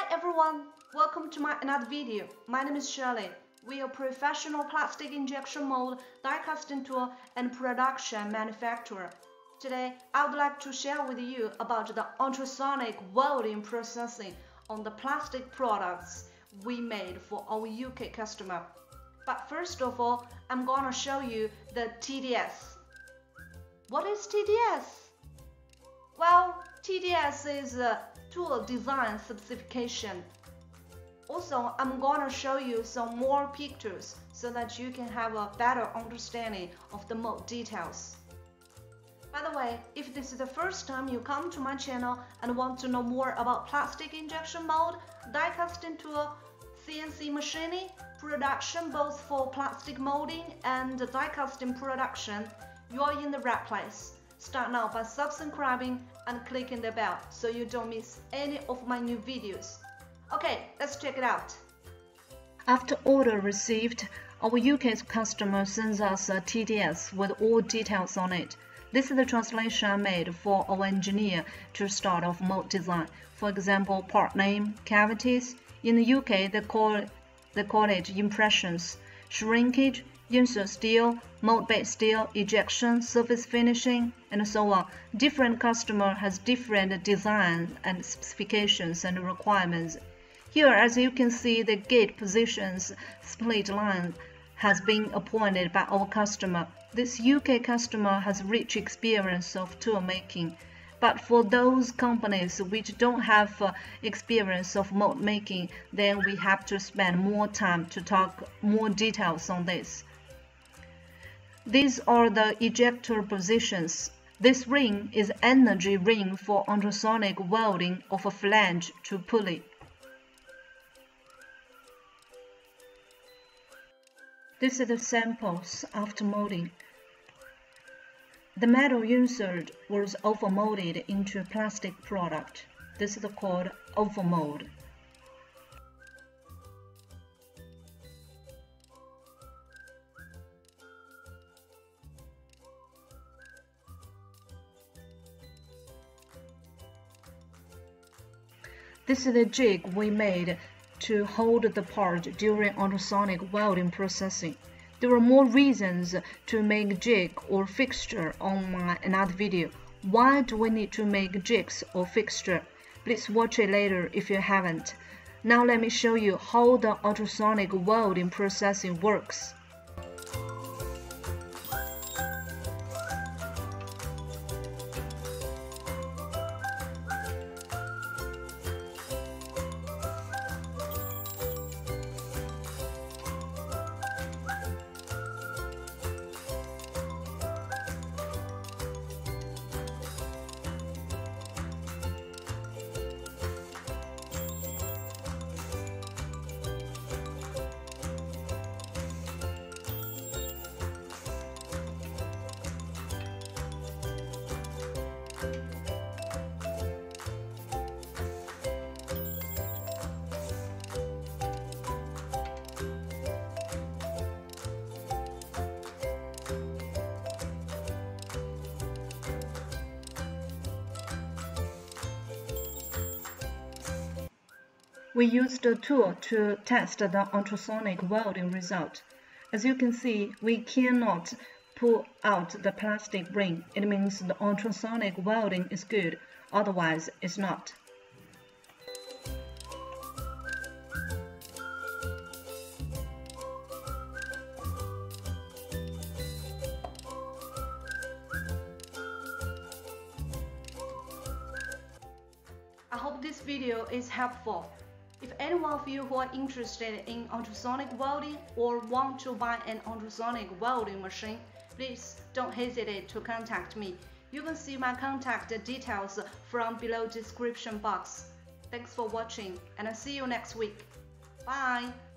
everyone, welcome to my another video. My name is Shirley. We are professional plastic injection mold, die casting tool and production manufacturer. Today, I would like to share with you about the ultrasonic welding processing on the plastic products we made for our UK customer. But first of all, I'm gonna show you the TDS. What is TDS? Well, TDS is a tool design specification. Also, I'm gonna show you some more pictures so that you can have a better understanding of the mold details. By the way, if this is the first time you come to my channel and want to know more about plastic injection mold, die casting tool, CNC machining, production both for plastic molding and die casting production, you are in the right place. Start now by subscribing and clicking the bell so you don't miss any of my new videos. Okay, let's check it out. After order received, our UK customer sends us a TDS with all details on it. This is the translation I made for our engineer to start off mold design. For example, part name, cavities. In the UK, they call it impressions, shrinkage, insert steel, mold-based steel, ejection, surface finishing, and so on. Different customer has different design and specifications and requirements. Here, as you can see, the gate positions split line has been appointed by our customer. This UK customer has rich experience of tool making. But for those companies which don't have experience of mold making, then we have to spend more time to talk more details on this. These are the ejector positions. This ring is energy ring for ultrasonic welding of a flange to pulley. This is the samples after molding. The metal insert was overmolded into a plastic product. This is called overmold. This is the jig we made to hold the part during ultrasonic welding processing. There are more reasons to make jig or fixture on my another video. Why do we need to make jigs or fixture? Please watch it later if you haven't. Now let me show you how the ultrasonic welding processing works. We used a tool to test the ultrasonic welding result. As you can see, we cannot pull out the plastic ring. It means the ultrasonic welding is good, otherwise it's not. I hope this video is helpful. If any one of you who are interested in ultrasonic welding or want to buy an ultrasonic welding machine, please don't hesitate to contact me. You can see my contact details from below description box. Thanks for watching and I'll see you next week. Bye!